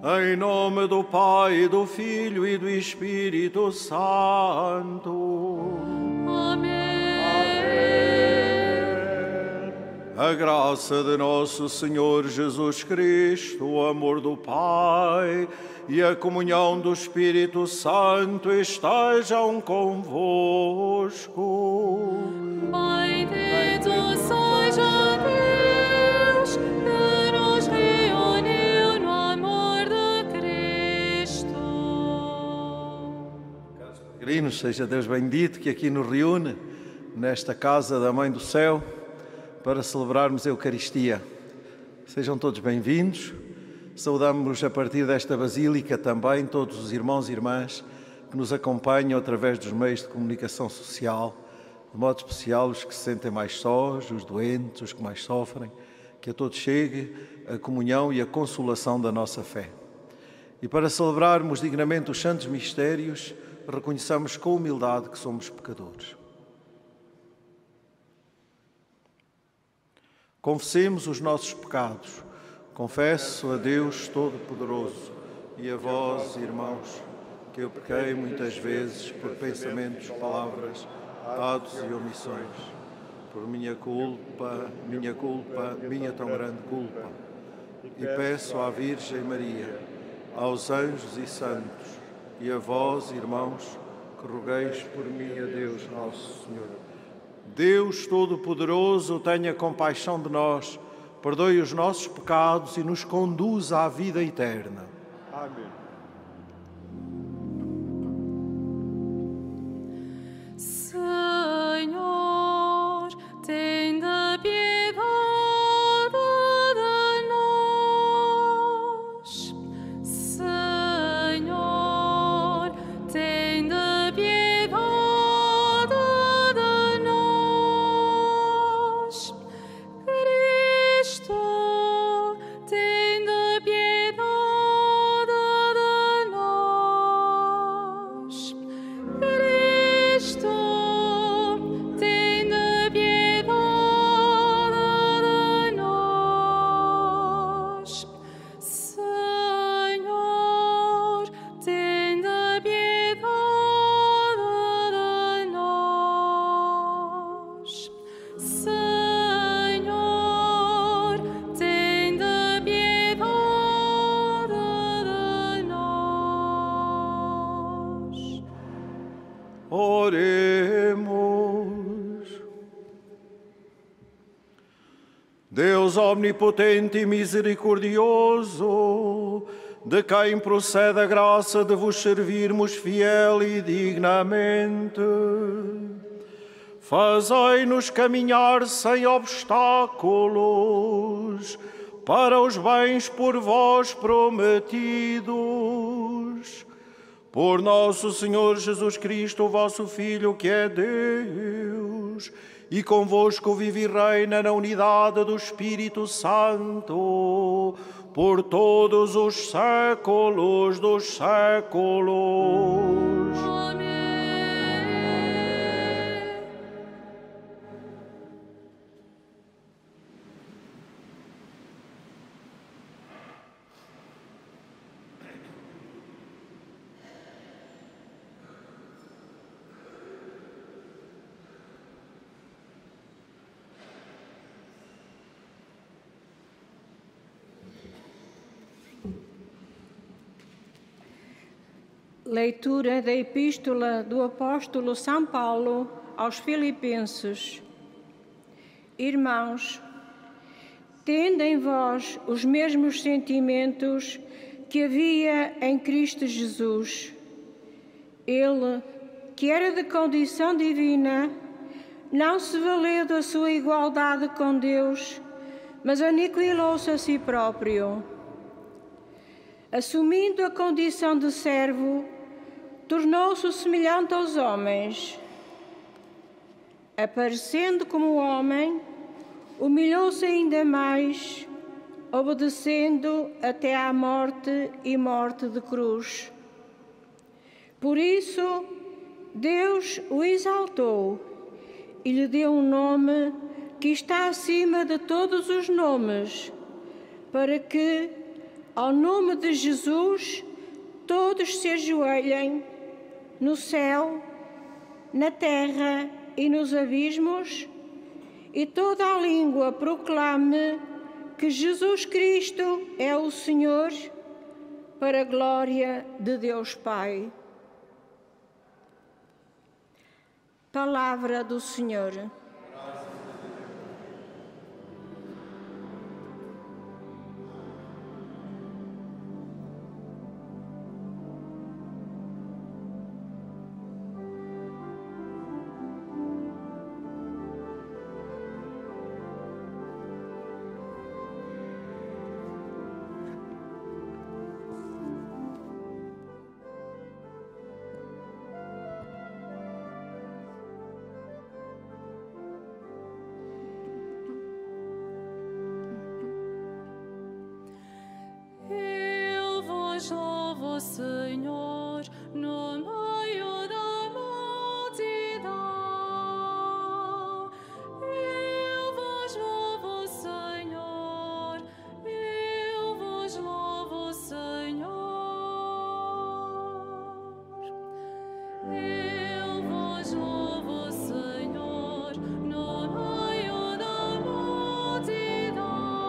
Em nome do Pai, do Filho e do Espírito Santo. Amém. A graça de nosso Senhor Jesus Cristo, o amor do Pai e a comunhão do Espírito Santo estejam convosco. Bendito seja Deus que nos reuniu no amor de Cristo. Caros peregrinos, seja Deus bendito que aqui nos reúne nesta casa da Mãe do Céu para celebrarmos a Eucaristia. Sejam todos bem-vindos. Saudamos a partir desta Basílica também todos os irmãos e irmãs que nos acompanham através dos meios de comunicação social, de modo especial os que se sentem mais sós, os doentes, os que mais sofrem, que a todos chegue a comunhão e a consolação da nossa fé. E para celebrarmos dignamente os santos mistérios, reconheçamos com humildade que somos pecadores. Confessemos os nossos pecados. Confesso a Deus Todo-Poderoso e a vós, irmãos, que eu pequei muitas vezes por pensamentos, palavras, atos e omissões. Por minha culpa, minha tão grande culpa. E peço à Virgem Maria, aos anjos e santos, e a vós, irmãos, que rogueis por mim a Deus nosso Senhor. Deus Todo-Poderoso, tenha compaixão de nós, perdoe os nossos pecados e nos conduza à vida eterna. Amém. Senhor, tenha piedade de nós. Senhor, tenha piedade de nós. Cristo, tenha piedade de nós. Cristo, tenha piedade de nós. Senhor, tenha piedade de nós. Senhor, tenha piedade de nós. Oremos. Deus omnipotente e misericordioso, de quem procede a graça de vos servirmos fiel e dignamente, fazei-nos caminhar sem obstáculos para os bens por vós prometidos. Por nosso Senhor Jesus Cristo, vosso Filho, que é Deus, e convosco vive e reina na unidade do Espírito Santo, por todos os séculos dos séculos. Amém. Leitura da Epístola do Apóstolo São Paulo aos Filipenses. Irmãos, tende em vós os mesmos sentimentos que havia em Cristo Jesus. Ele, que era de condição divina, não se valeu da sua igualdade com Deus, mas aniquilou-se a si próprio. Assumindo a condição de servo, tornou-se semelhante aos homens. Aparecendo como homem, humilhou-se ainda mais, obedecendo até à morte e morte de cruz. Por isso, Deus o exaltou e lhe deu um nome que está acima de todos os nomes, para que, ao nome de Jesus, todos se ajoelhem no céu, na terra e nos abismos, e toda a língua proclame que Jesus Cristo é o Senhor, para a glória de Deus Pai. Palavra do Senhor. Louvo, Senhor, no meio da multidão. Eu vos louvo, Senhor, eu vos louvo, Senhor. Eu vos louvo, Senhor, no meio da multidão.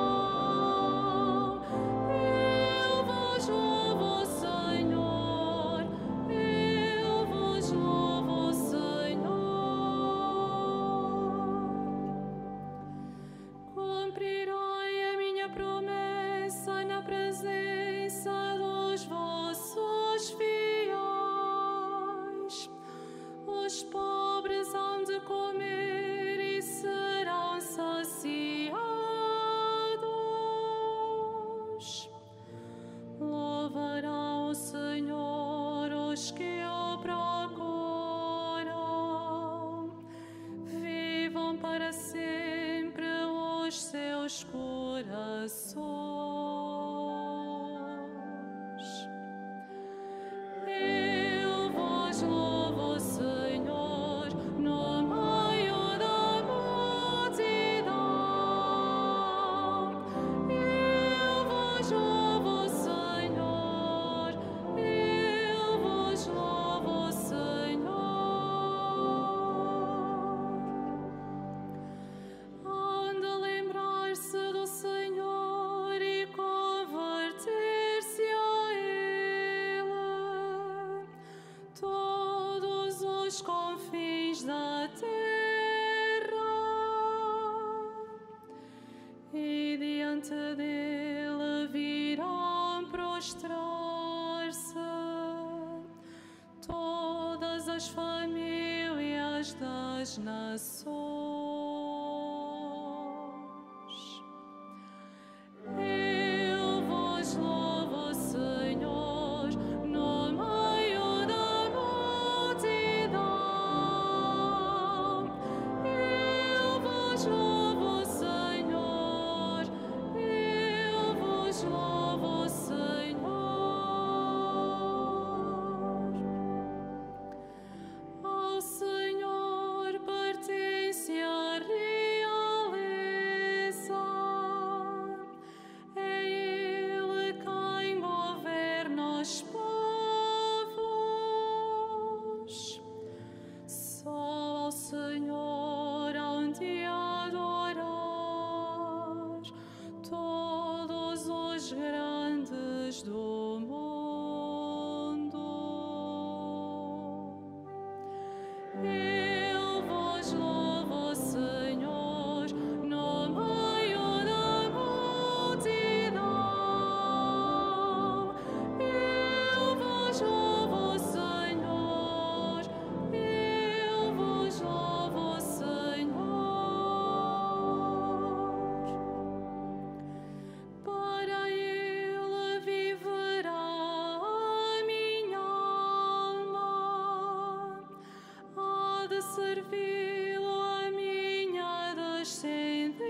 Eu vos louvo, Senhor, eu vos louvo, Senhor. Cumprirei a minha promessa na presença dos vossos fiéis. Os pobres hão de comer e serão saciados. Louvarão o Senhor os que o procuram. Vivam para sempre os seus corações. Eu vos louvo, Senhor, no meio da multidão. Eu vos louvo, Senhor, eu vos louvo, Senhor. Hão de lembrar-se do Senhor e converter-se a Ele. Todos os confins da terra, e diante dele virão prostrar-se todas as famílias das nações. Eu vos louvo, Senhor, no meio da multidão. Eu vos louvo, Senhor, eu vos louvo, Senhor. Ao Senhor pertence a realeza, é Ele quem governa os povos. Só ao Senhor hão de adorar todos os grandes do mundo. Eu vos louvo, Senhor, no meio da multidão. Eu vos louvo, Senhor, eu vos louvo, Senhor. Para Ele viverá a minha alma, há de servi-lo a minha descendência.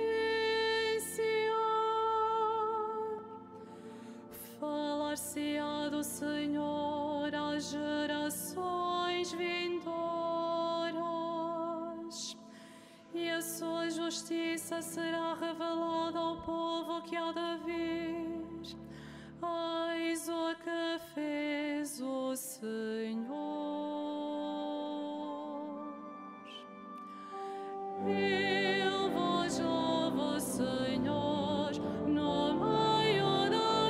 Falar-se-á do Senhor às gerações vindouras, e a sua justiça será revelada ao povo que há de vir. Eis o que fez o Senhor. Eu vos louvo, Senhor, no meio da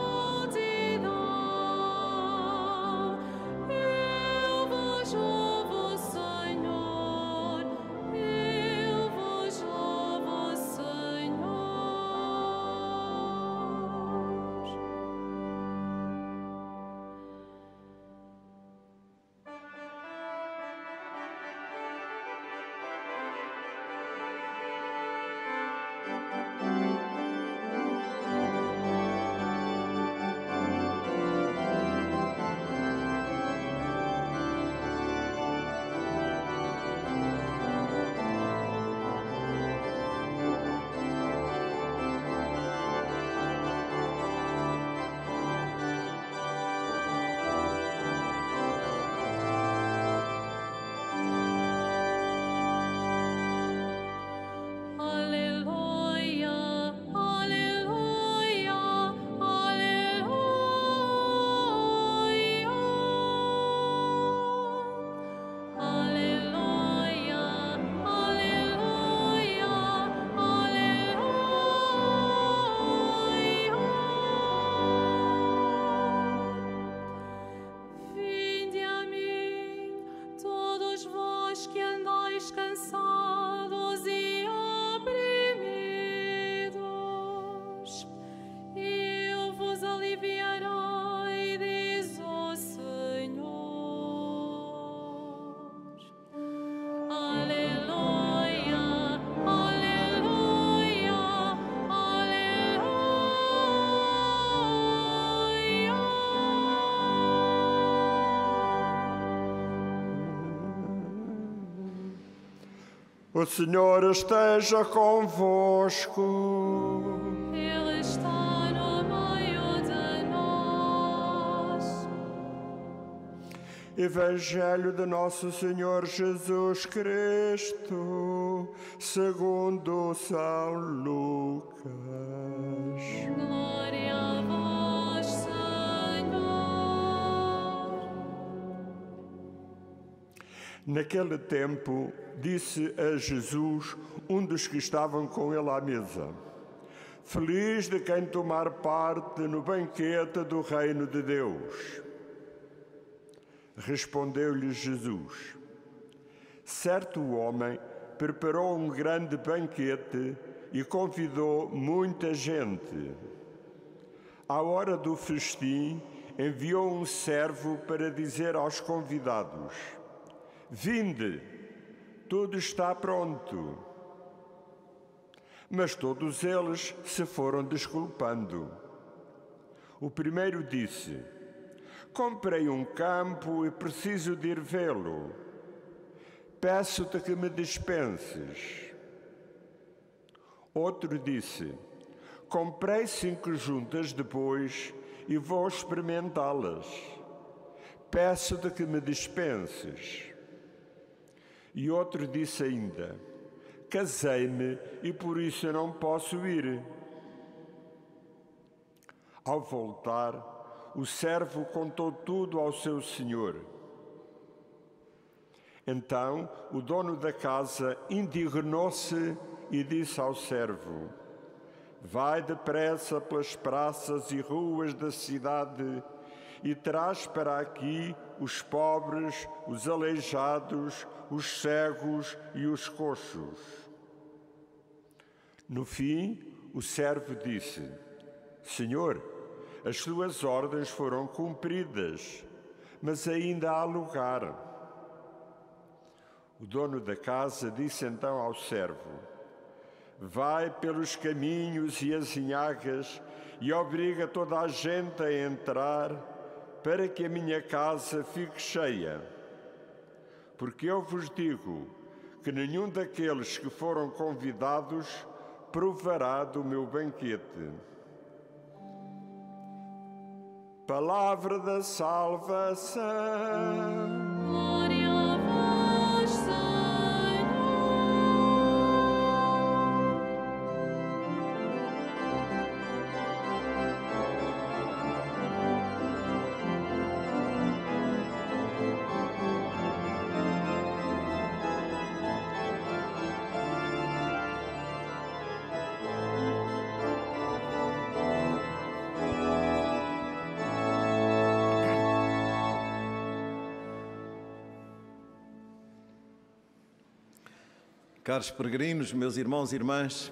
multidão. Eu vos louvo, Senhor, eu vos louvo, Senhor. Aleluia, aleluia, aleluia. Aleluia, aleluia, aleluia. Vinde a mim, todos vós que andais cansados e oprimidos, e eu vos aliviarei, diz o Senhor. Aleluia, aleluia, aleluia. O Senhor esteja convosco. Ele está no meio de nós. Evangelho de Nosso Senhor Jesus Cristo, segundo São Lucas. Glória a vós, Senhor. Naquele tempo, disse a Jesus um dos que estavam com ele à mesa: Feliz de quem tomar parte no banquete do reino de Deus. Respondeu-lhe Jesus: Certo homem preparou um grande banquete e convidou muita gente. À hora do festim, enviou um servo para dizer aos convidados: Vinde, tudo está pronto. Mas todos eles se foram desculpando. O primeiro disse: Comprei um campo e preciso de ir vê-lo. Peço-te que me dispenses. Outro disse: Comprei 5 juntas de bois e vou experimentá-las. Peço-te que me dispenses. E outro disse ainda: Casei-me e por isso eu não posso ir. Ao voltar, o servo contou tudo ao seu senhor. Então o dono da casa indignou-se e disse ao servo: Vai depressa pelas praças e ruas da cidade e traz para aqui os pobres, os aleijados, os cegos e os coxos. No fim, o servo disse: Senhor, as suas ordens foram cumpridas, mas ainda há lugar. O dono da casa disse então ao servo: Vai pelos caminhos e azinhagas e obriga toda a gente a entrar, para que a minha casa fique cheia. Porque eu vos digo que nenhum daqueles que foram convidados provará do meu banquete. Palavra da salvação. Glória a vós, Senhor. Caros peregrinos, meus irmãos e irmãs,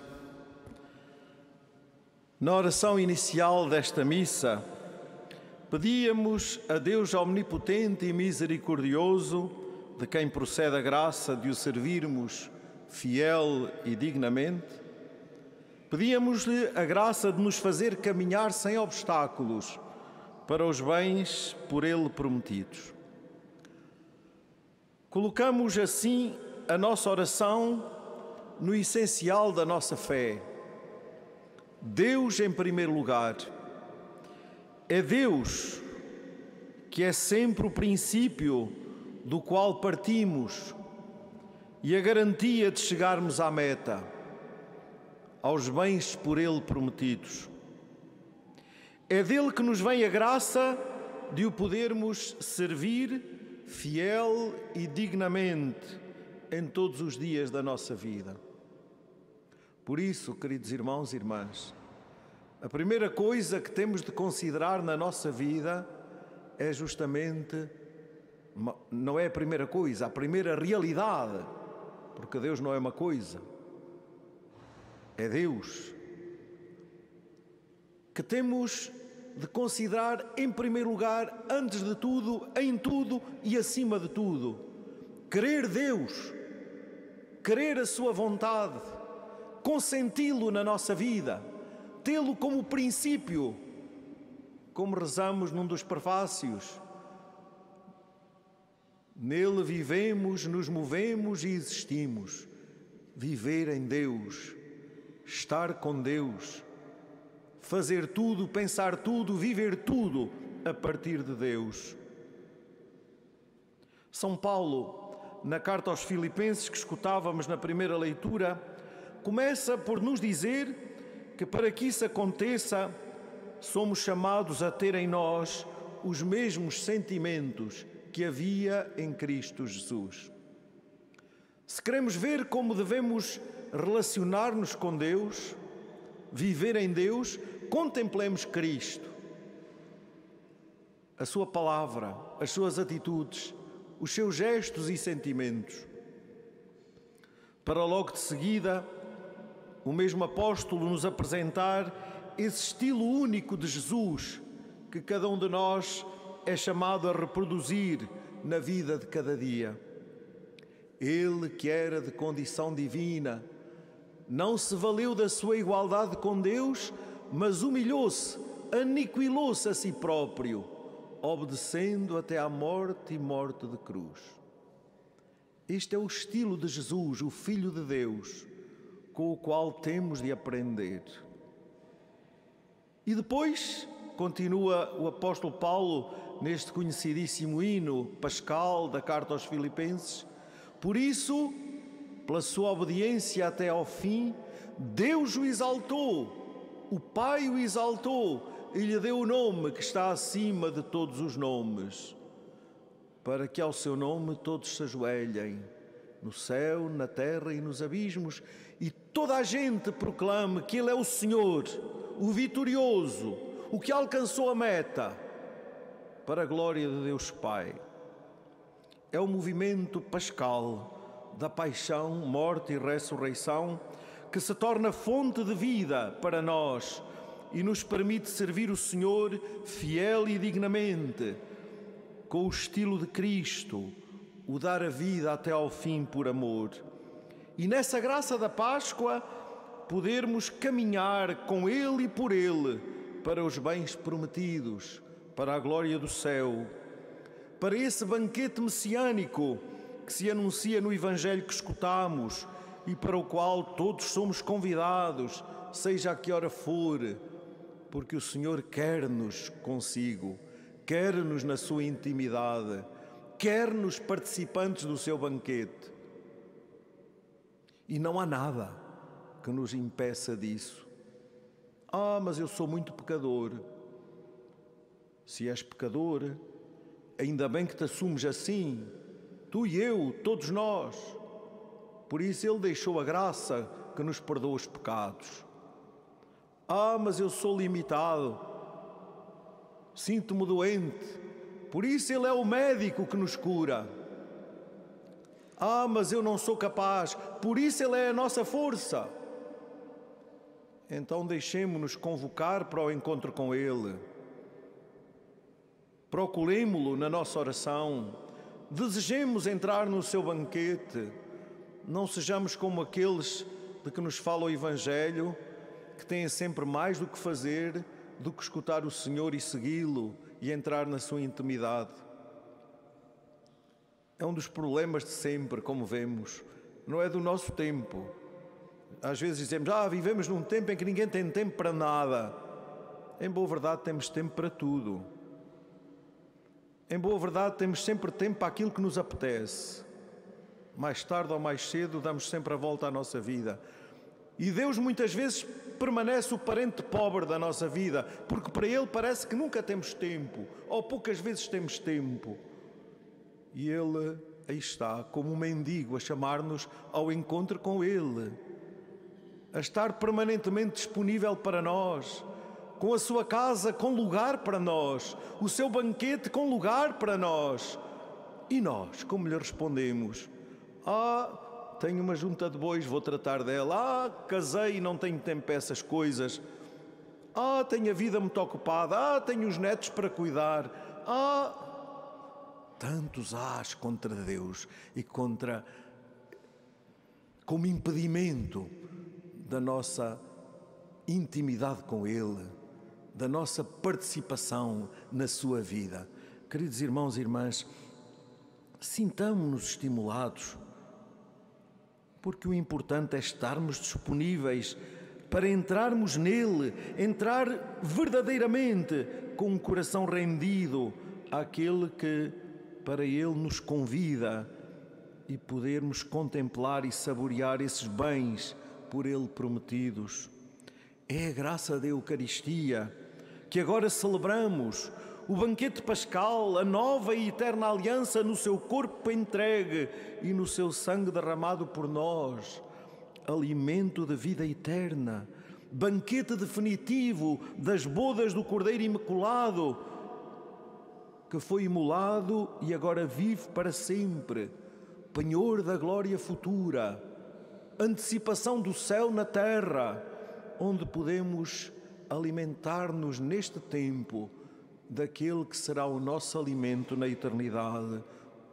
na oração inicial desta missa, pedíamos a Deus omnipotente e misericordioso, de quem procede a graça de o servirmos fiel e dignamente, pedíamos-lhe a graça de nos fazer caminhar sem obstáculos para os bens por Ele prometidos. Colocamos assim a nossa oração no essencial da nossa fé. Deus em primeiro lugar. É Deus que é sempre o princípio do qual partimos e a garantia de chegarmos à meta, aos bens por Ele prometidos. É dele que nos vem a graça de o podermos servir fiel e dignamente em todos os dias da nossa vida. Por isso, queridos irmãos e irmãs, a primeira coisa que temos de considerar na nossa vida é justamente, não é a primeira coisa, a primeira realidade, porque Deus não é uma coisa, é Deus, que temos de considerar em primeiro lugar, antes de tudo, em tudo e acima de tudo. Querer Deus, querer a sua vontade, consenti-lo na nossa vida, tê-lo como princípio, como rezamos num dos prefácios. Nele vivemos, nos movemos e existimos. Viver em Deus, estar com Deus, fazer tudo, pensar tudo, viver tudo a partir de Deus. São Paulo, na carta aos Filipenses que escutávamos na primeira leitura, começa por nos dizer que para que isso aconteça, somos chamados a ter em nós os mesmos sentimentos que havia em Cristo Jesus. Se queremos ver como devemos relacionar-nos com Deus, viver em Deus, contemplemos Cristo, a sua palavra, as suas atitudes, os seus gestos e sentimentos. Para logo de seguida, o mesmo apóstolo nos apresentar esse estilo único de Jesus que cada um de nós é chamado a reproduzir na vida de cada dia. Ele, que era de condição divina, não se valeu da sua igualdade com Deus, mas humilhou-se, aniquilou-se a si próprio, obedecendo até à morte e morte de cruz. Este é o estilo de Jesus, o Filho de Deus, com o qual temos de aprender. E depois, continua o apóstolo Paulo neste conhecidíssimo hino pascal da carta aos Filipenses, por isso, pela sua obediência até ao fim, Deus o exaltou, o Pai o exaltou e lhe deu o nome que está acima de todos os nomes, para que ao seu nome todos se ajoelhem, no céu, na terra e nos abismos, e toda a gente proclame que Ele é o Senhor, o vitorioso, o que alcançou a meta, para a glória de Deus Pai. É o movimento pascal da paixão, morte e ressurreição que se torna fonte de vida para nós e nos permite servir o Senhor fiel e dignamente, com o estilo de Cristo, o dar a vida até ao fim por amor. E nessa graça da Páscoa, podermos caminhar com Ele e por Ele para os bens prometidos, para a glória do céu, para esse banquete messiânico que se anuncia no Evangelho que escutamos e para o qual todos somos convidados, seja a que hora for, porque o Senhor quer-nos consigo, quer-nos na sua intimidade, quer-nos participantes do seu banquete. E não há nada que nos impeça disso. Ah, mas eu sou muito pecador. Se és pecador, ainda bem que te assumes assim, tu e eu, todos nós. Por isso Ele deixou a graça que nos perdoa os pecados. Ah, mas eu sou limitado, sinto-me doente, por isso Ele é o médico que nos cura. Ah, mas eu não sou capaz, por isso Ele é a nossa força. Então deixemo-nos convocar para o encontro com Ele. Procuremo-lo na nossa oração. Desejemos entrar no seu banquete. Não sejamos como aqueles de que nos fala o Evangelho, que têm sempre mais do que fazer do que escutar o Senhor e segui-lo e entrar na sua intimidade. É um dos problemas de sempre, como vemos. Não é do nosso tempo. Às vezes dizemos, vivemos num tempo em que ninguém tem tempo para nada. Em boa verdade, temos tempo para tudo. Em boa verdade, temos sempre tempo para aquilo que nos apetece. Mais tarde ou mais cedo, damos sempre a volta à nossa vida. E Deus muitas vezes permanece o parente pobre da nossa vida, porque para Ele parece que nunca temos tempo, ou poucas vezes temos tempo. E Ele aí está, como um mendigo, a chamar-nos ao encontro com Ele, a estar permanentemente disponível para nós, com a sua casa com lugar para nós, o seu banquete com lugar para nós. E nós, como lhe respondemos? Tenho uma junta de bois, vou tratar dela. Casei e não tenho tempo para essas coisas. Tenho a vida muito ocupada. Tenho os netos para cuidar. Tantos ás contra Deus e como impedimento da nossa intimidade com Ele, da nossa participação na sua vida. Queridos irmãos e irmãs, sintamo-nos estimulados, porque o importante é estarmos disponíveis para entrarmos nele, entrar verdadeiramente com um coração rendido àquele que para Ele nos convida e podermos contemplar e saborear esses bens por Ele prometidos. É a graça da Eucaristia que agora celebramos, o banquete pascal, a nova e eterna aliança no seu corpo entregue e no seu sangue derramado por nós, alimento de vida eterna, banquete definitivo das bodas do Cordeiro Imaculado, que foi imolado e agora vive para sempre, penhor da glória futura, antecipação do céu na terra, onde podemos alimentar-nos neste tempo daquele que será o nosso alimento na eternidade.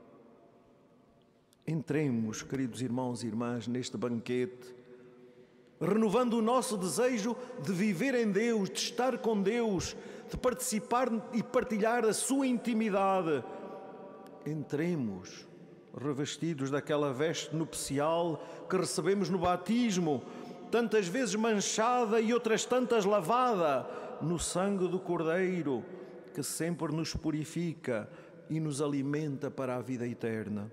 Entremos, queridos irmãos e irmãs, neste banquete, renovando o nosso desejo de viver em Deus, de estar com Deus, de participar e partilhar a sua intimidade. Entremos, revestidos daquela veste nupcial que recebemos no batismo, tantas vezes manchada e outras tantas lavada no sangue do Cordeiro, que sempre nos purifica e nos alimenta para a vida eterna.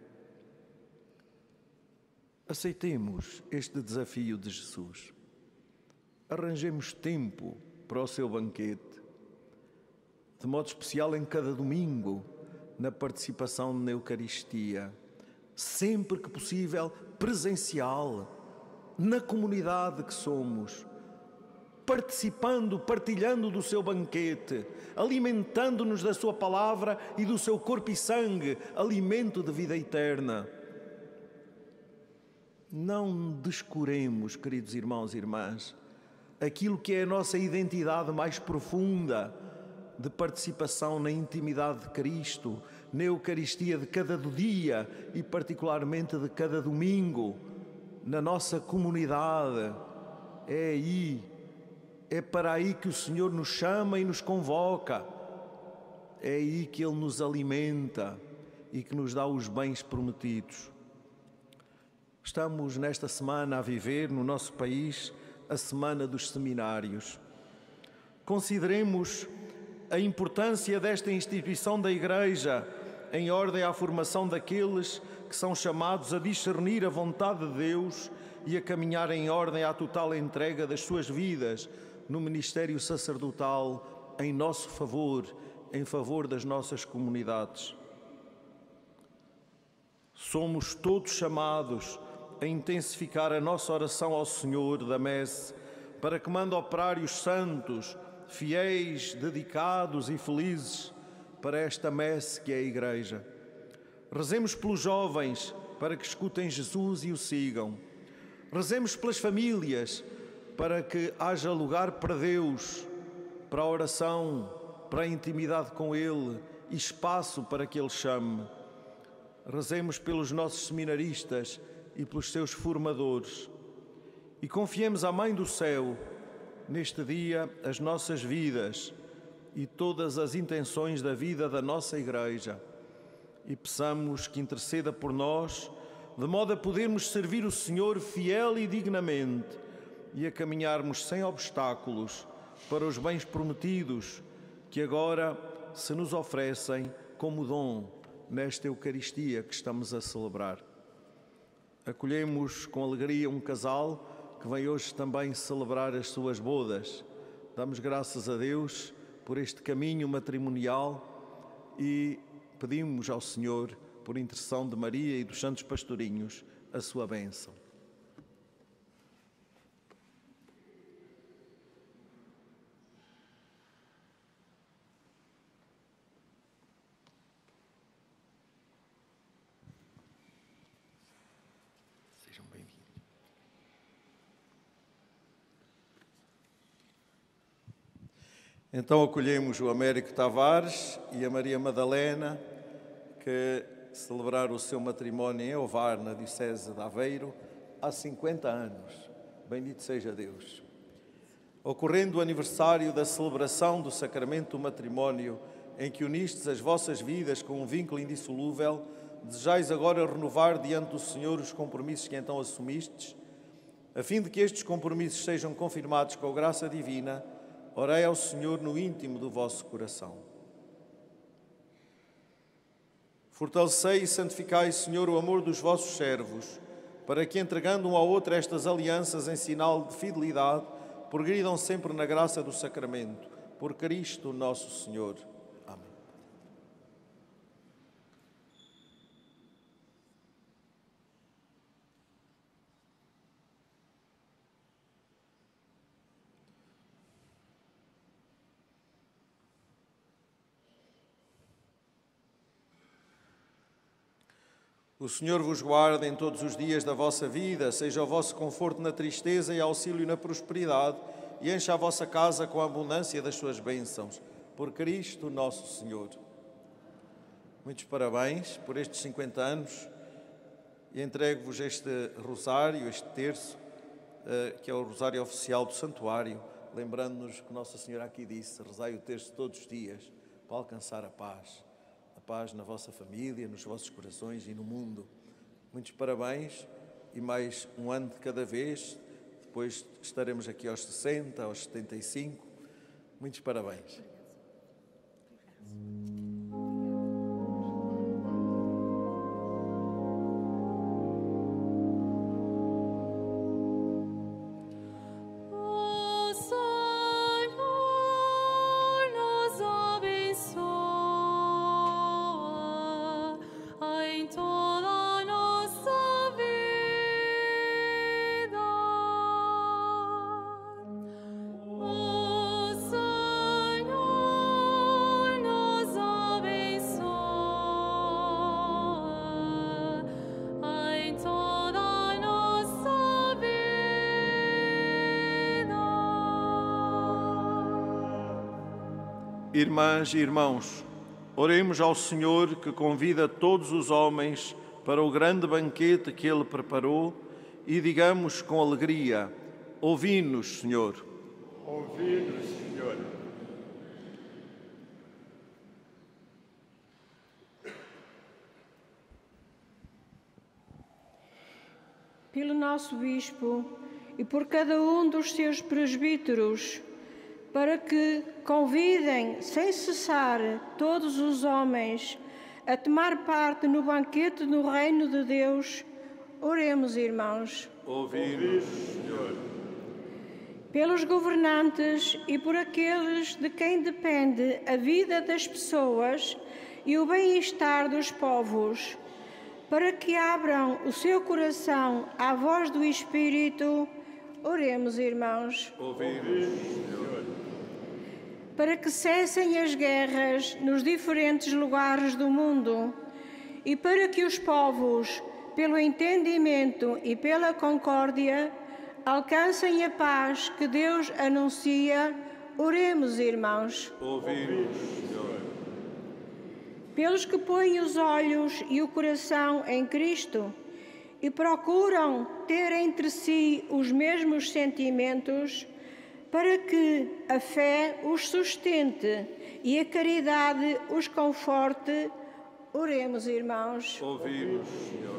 Aceitemos este desafio de Jesus. Arranjemos tempo para o seu banquete, de modo especial em cada domingo, na participação na Eucaristia, sempre que possível presencial, na comunidade que somos, participando, partilhando do seu banquete, alimentando-nos da sua palavra e do seu corpo e sangue, alimento de vida eterna. Não descuremos, queridos irmãos e irmãs, aquilo que é a nossa identidade mais profunda de participação na intimidade de Cristo, na Eucaristia de cada dia e particularmente de cada domingo, na nossa comunidade. É aí, é para aí que o Senhor nos chama e nos convoca. É aí que Ele nos alimenta e que nos dá os bens prometidos. Estamos nesta semana a viver no nosso país a Semana dos Seminários. Consideremos a importância desta instituição da Igreja em ordem à formação daqueles que são chamados a discernir a vontade de Deus e a caminhar em ordem à total entrega das suas vidas no ministério sacerdotal em nosso favor, em favor das nossas comunidades. Somos todos chamados a intensificar a nossa oração ao Senhor da Messe, para que mande operários santos, fiéis, dedicados e felizes para esta Messe que é a Igreja. Rezemos pelos jovens para que escutem Jesus e o sigam. Rezemos pelas famílias, para que haja lugar para Deus, para a oração, para a intimidade com Ele e espaço para que Ele chame. Rezemos pelos nossos seminaristas e pelos seus formadores. E confiemos à Mãe do Céu, neste dia, as nossas vidas e todas as intenções da vida da nossa Igreja. E peçamos que interceda por nós, de modo a podermos servir o Senhor fiel e dignamente e a caminharmos sem obstáculos para os bens prometidos que agora se nos oferecem como dom nesta Eucaristia que estamos a celebrar. Acolhemos com alegria um casal que vem hoje também celebrar as suas bodas. Damos graças a Deus por este caminho matrimonial e pedimos ao Senhor, por intercessão de Maria e dos santos pastorinhos, a sua bênção. Sejam bem-vindos. Então acolhemos o Américo Tavares e a Maria Madalena, que celebraram o seu matrimónio em Ovar, na Diocese de Aveiro, há 50 anos. Bendito seja Deus. Ocorrendo o aniversário da celebração do sacramento do matrimónio, em que unistes as vossas vidas com um vínculo indissolúvel, desejais agora renovar diante do Senhor os compromissos que então assumistes, a fim de que estes compromissos sejam confirmados com a graça divina, orei ao Senhor no íntimo do vosso coração. Fortalecei e santificai, Senhor, o amor dos vossos servos, para que, entregando um ao outro estas alianças em sinal de fidelidade, progridam sempre na graça do sacramento. Por Cristo nosso Senhor. Amém. O Senhor vos guarde em todos os dias da vossa vida, seja o vosso conforto na tristeza e auxílio na prosperidade, e encha a vossa casa com a abundância das suas bênçãos. Por Cristo nosso Senhor. Muitos parabéns por estes 50 anos e entrego-vos este rosário, este terço, que é o rosário oficial do santuário, lembrando-nos que Nossa Senhora aqui disse: rezai o terço todos os dias para alcançar a paz. A paz na vossa família, nos vossos corações e no mundo. Muitos parabéns e mais um ano de cada vez. Depois estaremos aqui aos 60, aos 75. Muitos parabéns. Irmãs e irmãos, oremos ao Senhor que convida todos os homens para o grande banquete que Ele preparou e digamos com alegria: ouvi-nos, Senhor. Ouvi-nos, Senhor. Pelo nosso Bispo e por cada um dos seus presbíteros, para que convidem sem cessar todos os homens a tomar parte no banquete do reino de Deus, oremos, irmãos. Ouvi-nos, Senhor. Pelos governantes e por aqueles de quem depende a vida das pessoas e o bem-estar dos povos, para que abram o seu coração à voz do Espírito, oremos, irmãos. Ouvi-nos, Senhor. Para que cessem as guerras nos diferentes lugares do mundo e para que os povos pelo entendimento e pela concórdia, alcancem a paz que Deus anuncia. Oremos, irmãos. Ouvi-nos, Senhor. Pelos que põem os olhos e o coração em Cristo e procuram ter entre si os mesmos sentimentos, para que a fé os sustente e a caridade os conforte. Oremos, irmãos. Ouvi-nos, Senhor.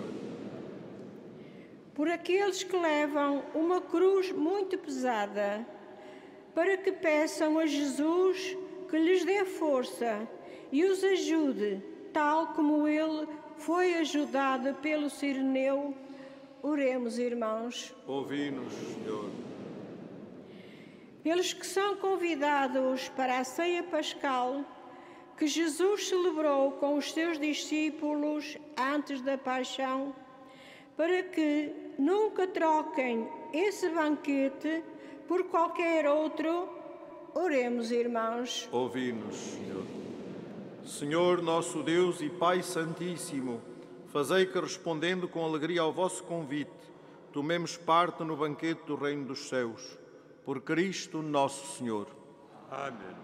Por aqueles que levam uma cruz muito pesada, para que peçam a Jesus que lhes dê força e os ajude, tal como ele foi ajudado pelo Cireneu. Oremos, irmãos. Ouvi-nos, Senhor. Pelos que são convidados para a ceia pascal, que Jesus celebrou com os seus discípulos antes da paixão, para que nunca troquem esse banquete por qualquer outro. Oremos, irmãos. Ouvi-nos, Senhor. Senhor, nosso Deus e Pai Santíssimo, fazei que, respondendo com alegria ao vosso convite, tomemos parte no banquete do Reino dos Céus. Por Cristo nosso Senhor. Amém.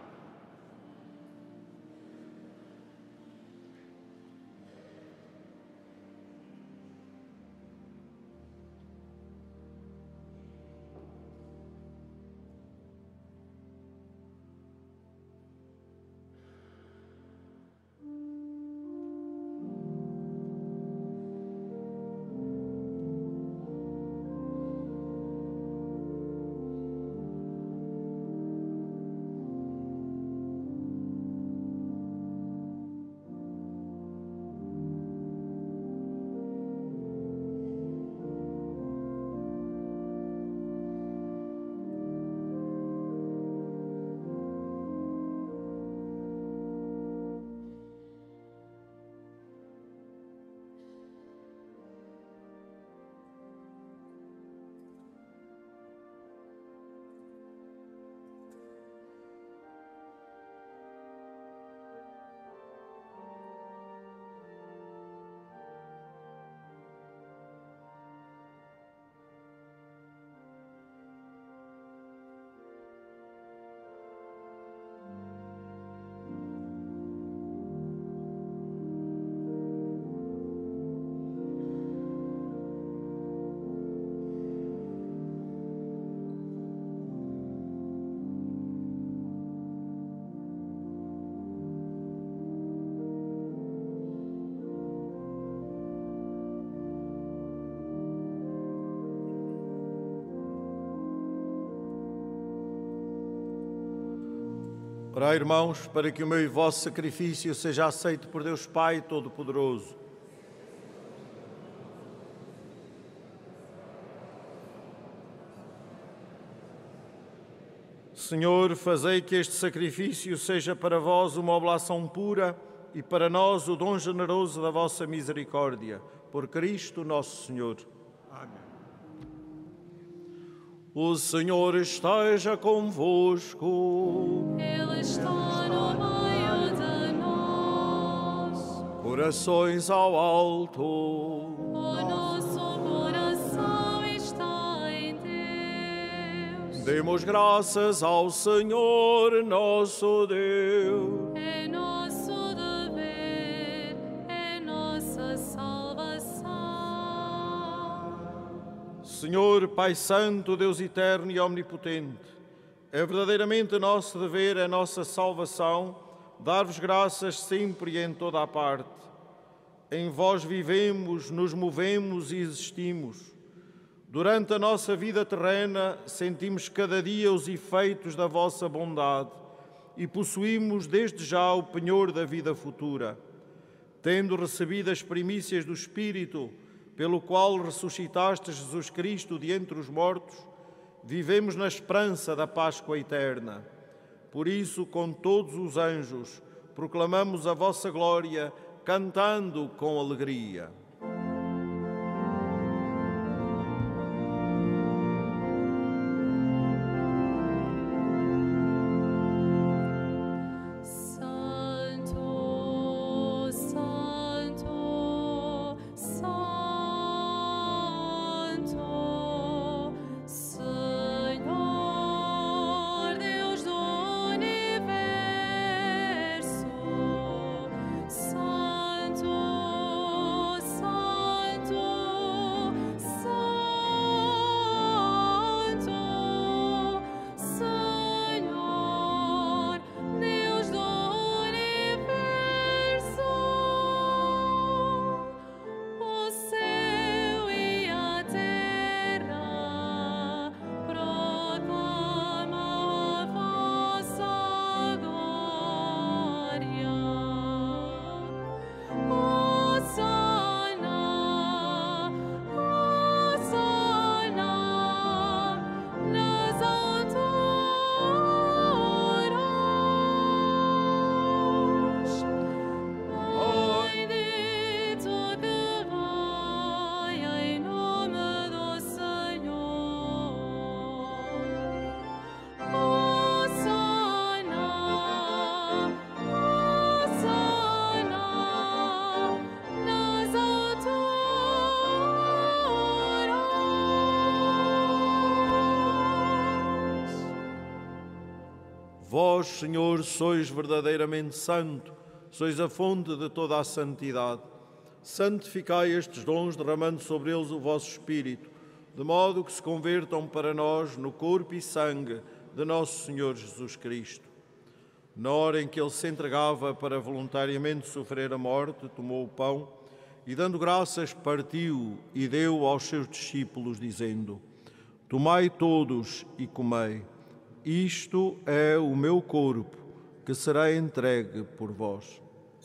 Orai, irmãos, para que o meu e vosso sacrifício seja aceito por Deus Pai Todo-Poderoso. Senhor, fazei que este sacrifício seja para vós uma oblação pura e para nós o dom generoso da vossa misericórdia. Por Cristo nosso Senhor. Amém. O Senhor esteja convosco. Ele está no meio de nós. Corações ao alto. O nosso coração está em Deus. Demos graças ao Senhor nosso Deus. É nosso dever, é nossa salvação. Senhor, Pai Santo, Deus eterno e omnipotente, é verdadeiramente nosso dever, é nossa salvação, dar-vos graças sempre e em toda a parte. Em vós vivemos, nos movemos e existimos. Durante a nossa vida terrena, sentimos cada dia os efeitos da vossa bondade e possuímos desde já o penhor da vida futura. Tendo recebido as primícias do Espírito, pelo qual ressuscitaste Jesus Cristo de entre os mortos, vivemos na esperança da Páscoa eterna. Por isso, com todos os anjos, proclamamos a vossa glória, cantando com alegria. Santo, Santo, Santo. Vós, Senhor, sois verdadeiramente santo, sois a fonte de toda a santidade. Santificai estes dons, derramando sobre eles o vosso Espírito, de modo que se convertam para nós no corpo e sangue de nosso Senhor Jesus Cristo. Na hora em que ele se entregava para voluntariamente sofrer a morte, tomou o pão e, dando graças, partiu e deu aos seus discípulos, dizendo: Tomai todos e comei. Isto é o meu corpo, que será entregue por vós.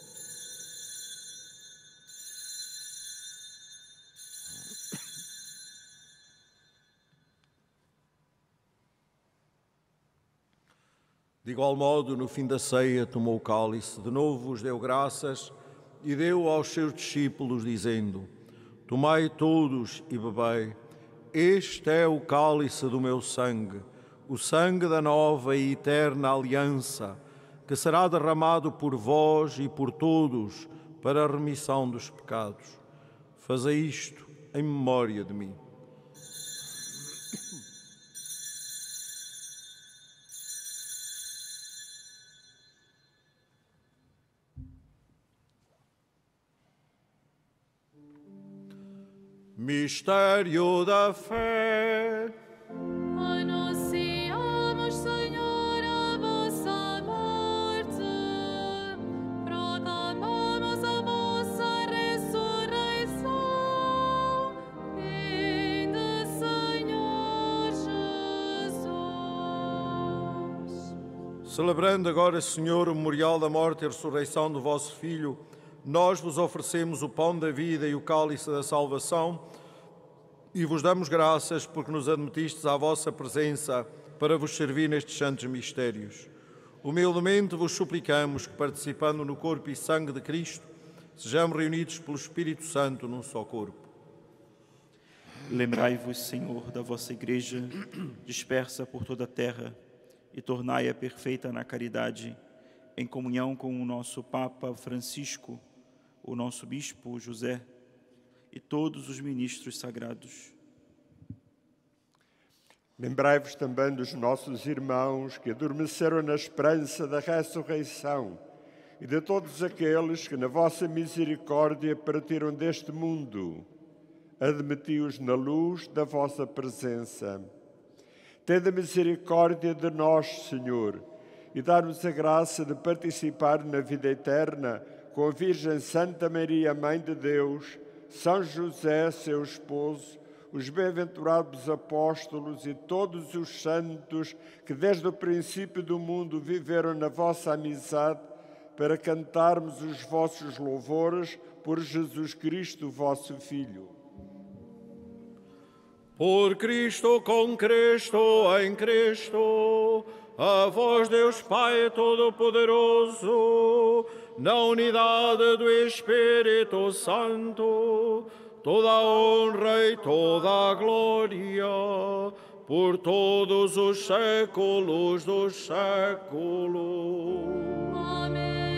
De igual modo, no fim da ceia, tomou o cálice, de novo vos deu graças e deu aos seus discípulos, dizendo: Tomai todos e bebei. Este é o cálice do meu sangue, o sangue da nova e eterna aliança, que será derramado por vós e por todos para a remissão dos pecados. Fazei isto em memória de mim. Mistério da fé. Anunciamos, Senhor, a vossa morte, proclamamos a vossa ressurreição. Vinde, Senhor Jesus. Celebrando agora, Senhor, o memorial da morte e ressurreição do vosso Filho, nós vos oferecemos o pão da vida e o cálice da salvação e vos damos graças porque nos admitistes à vossa presença para vos servir nestes santos mistérios. Humildemente vos suplicamos que, participando no corpo e sangue de Cristo, sejamos reunidos pelo Espírito Santo num só corpo. Lembrai-vos, Senhor, da vossa Igreja, dispersa por toda a terra, e tornai-a perfeita na caridade, em comunhão com o nosso Papa Francisco, o nosso Bispo José e todos os ministros sagrados. Lembrai-vos também dos nossos irmãos que adormeceram na esperança da ressurreição e de todos aqueles que, na vossa misericórdia, partiram deste mundo. Admiti-os na luz da vossa presença. Tende misericórdia de nós, Senhor, e dá-nos a graça de participar na vida eterna com a Virgem Santa Maria, Mãe de Deus, São José, seu esposo, os bem-aventurados apóstolos e todos os santos que desde o princípio do mundo viveram na vossa amizade, para cantarmos os vossos louvores por Jesus Cristo, vosso Filho. Por Cristo, com Cristo, em Cristo, a vós, Deus Pai Todo-Poderoso, na unidade do Espírito Santo, toda a honra e toda a glória, por todos os séculos dos séculos. Amém.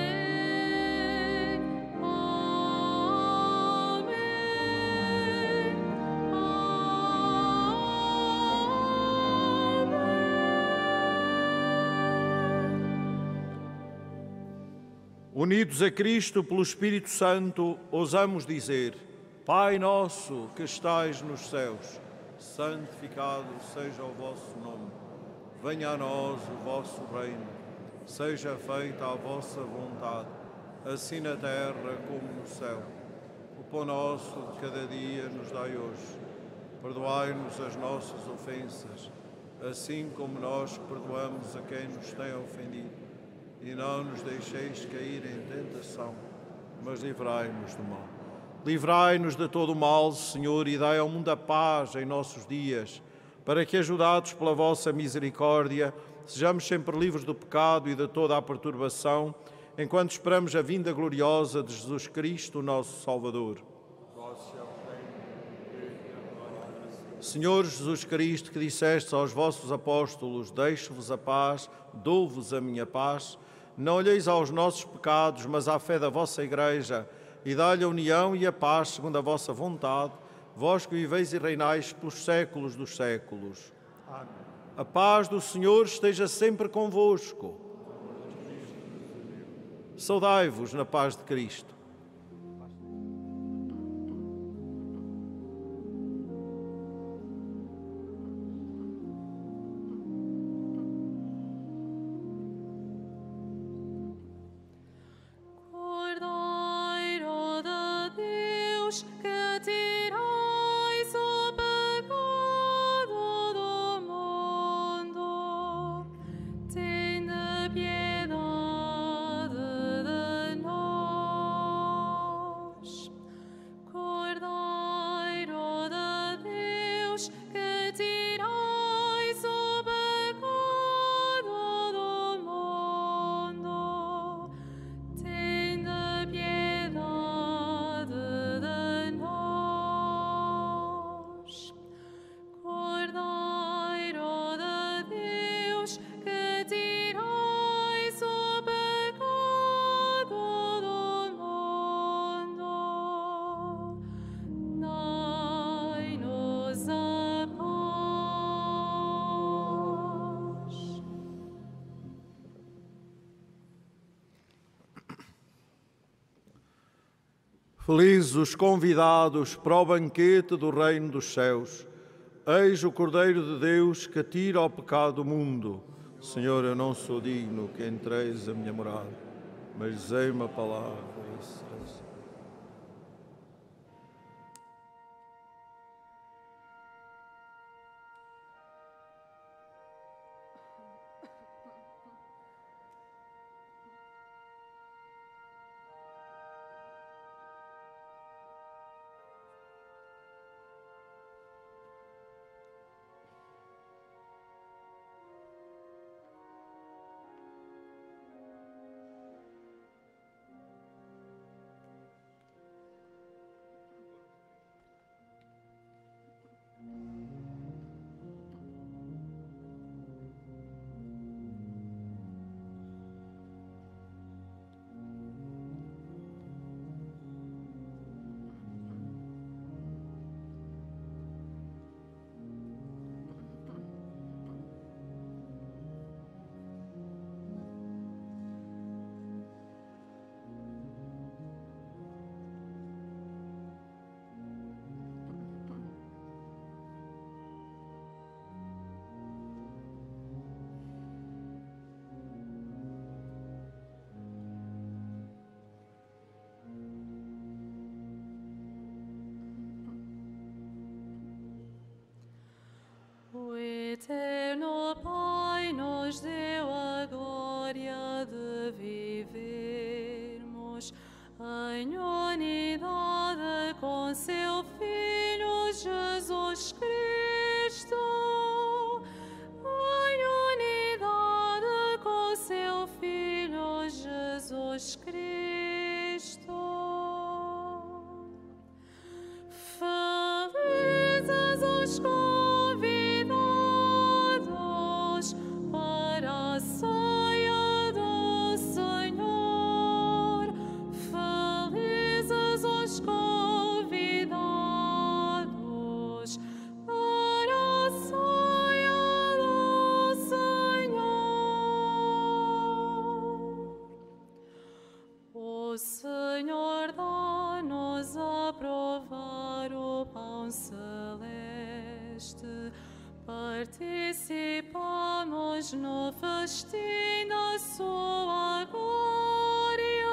Unidos a Cristo pelo Espírito Santo, ousamos dizer: Pai nosso que estais nos céus, santificado seja o vosso nome. Venha a nós o vosso reino. Seja feita a vossa vontade, assim na terra como no céu. O pão nosso de cada dia nos dai hoje. Perdoai-nos as nossas ofensas, assim como nós perdoamos a quem nos tem ofendido. E não nos deixeis cair em tentação, mas livrai-nos do mal. Livrai-nos de todo o mal, Senhor, e dai ao mundo a paz em nossos dias, para que, ajudados pela vossa misericórdia, sejamos sempre livres do pecado e de toda a perturbação, enquanto esperamos a vinda gloriosa de Jesus Cristo, nosso Salvador. Senhor Jesus Cristo, que dissestes aos vossos apóstolos: deixo-vos a paz, dou-vos a minha paz, não olheis aos nossos pecados, mas à fé da vossa Igreja, e dá-lhe a união e a paz segundo a vossa vontade, vós que viveis e reinais pelos séculos dos séculos. Amém. A paz do Senhor esteja sempre convosco. Saudai-vos na paz de Cristo. Felizes os convidados para o banquete do reino dos céus. Eis o Cordeiro de Deus que tira o pecado do mundo. Senhor, eu não sou digno que entreis a minha morada, mas dizei uma palavra e serei salvo. O eterno Pai nos deu a glória de vivermos em unidade com seu Filho Jesus Cristo. Em unidade com seu Filho Jesus Cristo. Felizes os convidados para a ceia do Senhor. Felizes os convidados para a ceia do Senhor. O Senhor dá-nos a provar o pão celeste. Participamos no festim da sua glória.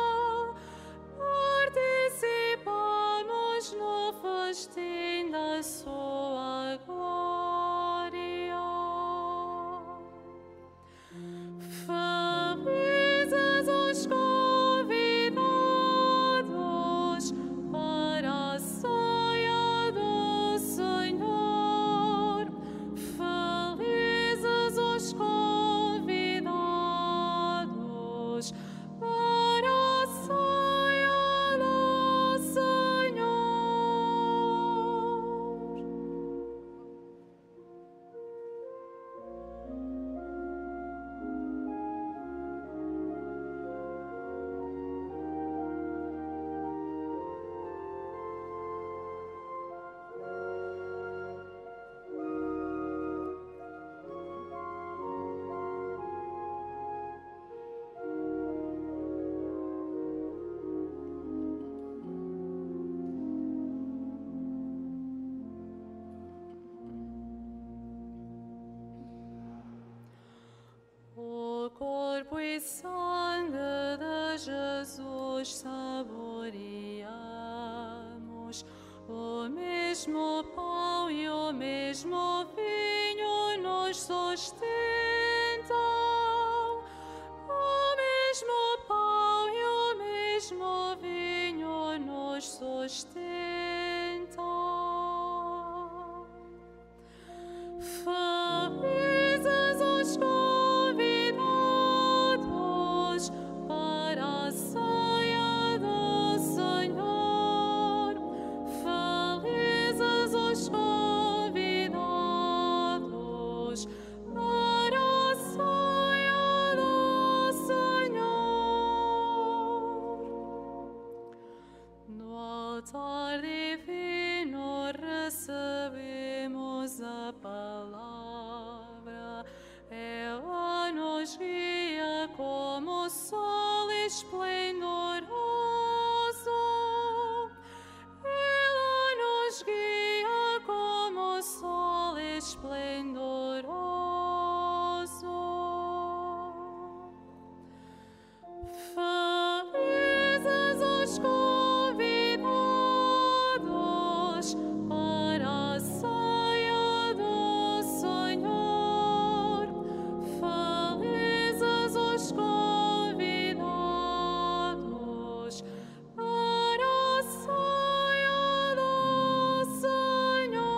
Participamos no festim da sua glória. Felizes os convidados para a ceia do Senhor. Felizes os convidados juntos saboreamos o mesmo pão e o mesmo vinho nos sustentam. O mesmo pão e o mesmo vinho nos sustentam. Felizes os convidados para a ceia do Senhor. Felizes os convidados para a ceia do Senhor. No altar divino recebemos a palavra. Ela nos guia como sol esplendoroso. Ela nos guia como sol esplendoroso. Felizes os convidados para a ceia do Senhor. Felizes os convidados para a ceia do Senhor.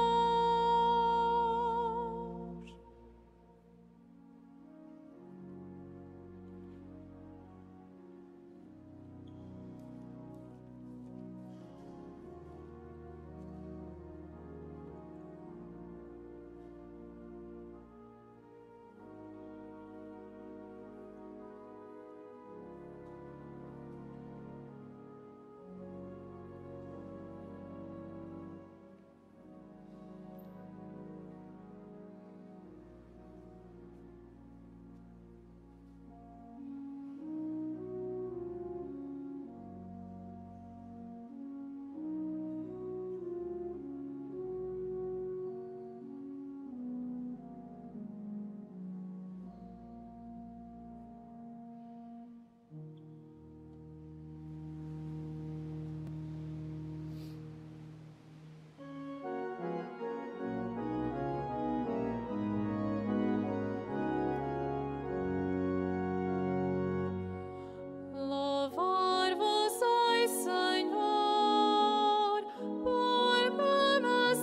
Louvar-vos-ei, Senhor, porque me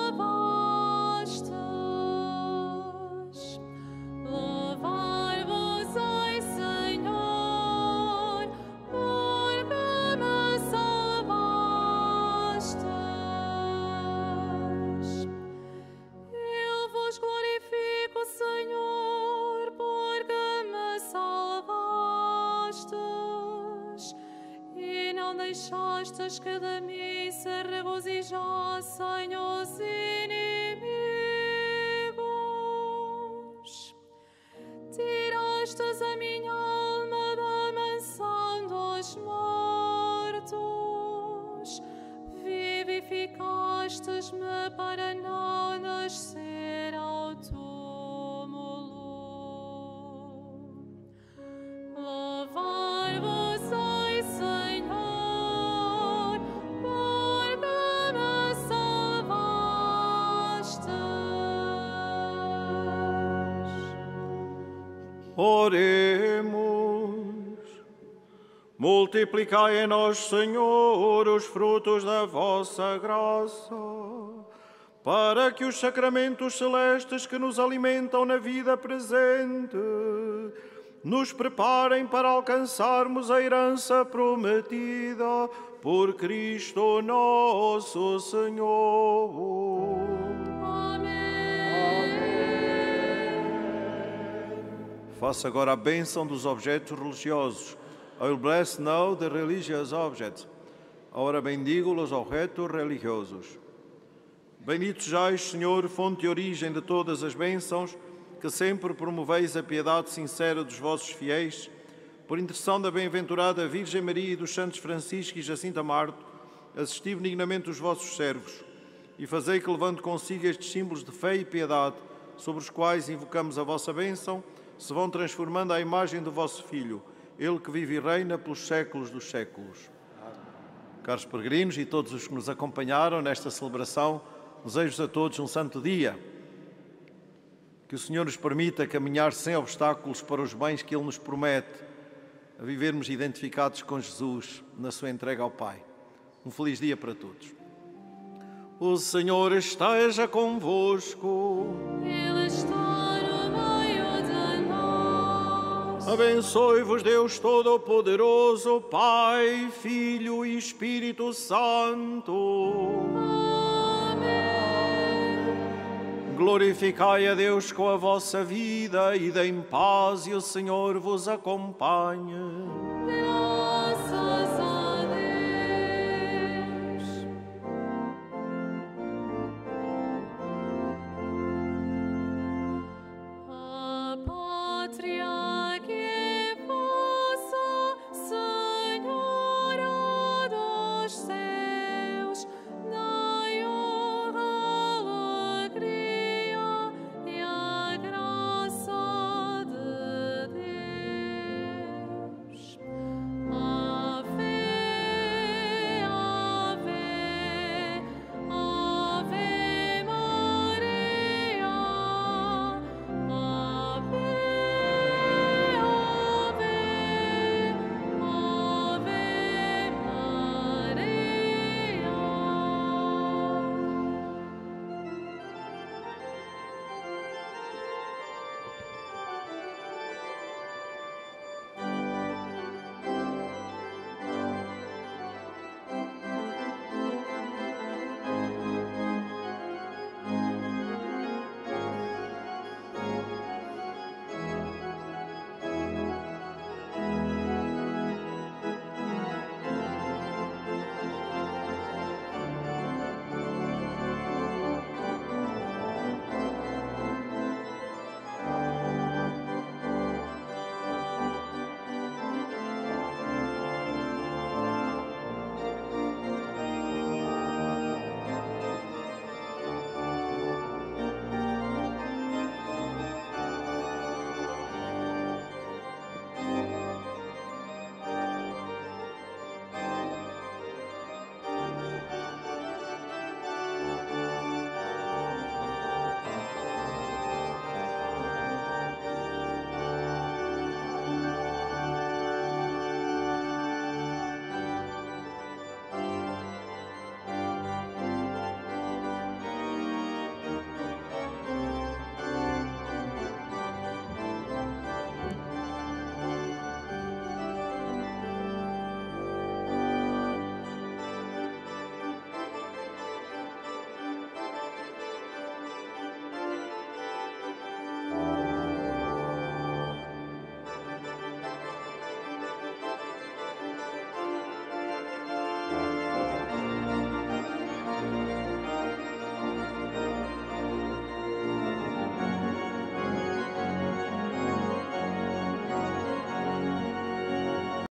salvastes. Louvar-vos-ei, Senhor, porque me salvastes. Eu vos glorifico, Senhor, porque me salvastes e não deixastes que de mim se regozijassem os inimigos. Tirastes a minha alma da mansão dos mortos, vivificastes-me para não descer ao túmulo. Louvar-vos-ei, Senhor, porque me salvastes. Oremos. Multiplicai em nós, Senhor, os frutos da vossa graça, para que os sacramentos celestes que nos alimentam na vida presente nos preparem para alcançarmos a herança prometida por Cristo nosso Senhor. Faça agora a bênção dos objetos religiosos. I will bless now the religious objects. Agora bendigo os objetos religiosos. Bendito sejais, Senhor, fonte e origem de todas as bênçãos, que sempre promoveis a piedade sincera dos vossos fiéis, por intercessão da bem-aventurada Virgem Maria e dos santos Francisco e Jacinta Marto, assisti benignamente os vossos servos e fazei que, levando consigo estes símbolos de fé e piedade, sobre os quais invocamos a vossa bênção, se vão transformando à imagem do vosso Filho, Ele que vive e reina pelos séculos dos séculos. Caros peregrinos e todos os que nos acompanharam nesta celebração, desejo-vos a todos um santo dia. Que o Senhor nos permita caminhar sem obstáculos para os bens que Ele nos promete, a vivermos identificados com Jesus na sua entrega ao Pai. Um feliz dia para todos. O Senhor esteja convosco. Ele está no meio de nós. Abençoe-vos Deus Todo-Poderoso, Pai, Filho e Espírito Santo. Amém. Glorificai a Deus com a vossa vida e deem paz e o Senhor vos acompanhe.